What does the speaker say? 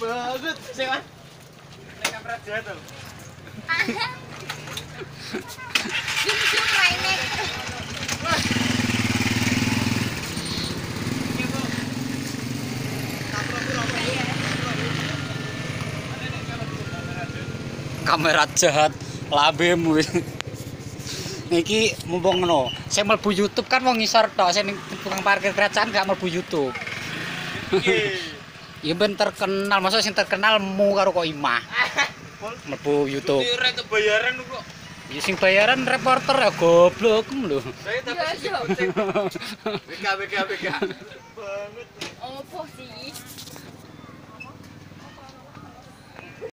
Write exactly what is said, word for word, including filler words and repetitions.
banget. Sing Mas. Nek kamera jatuh. Zoom-zoom lainnya. Kamera jahat lambemu wis. Iki mumpung ngono, saya mlebu YouTube kan wong ngisor tok, sing ning tukang parkir kerajaan gak mlebu YouTube. Ya ben terkenal, masa sing terkenal mu karo kok imah. Mlebu YouTube. Ora itu bayaran kok. Ya sing bayaran reporter ya goblok lho. Saya tapi W K W K W K. Banget. Opo sih?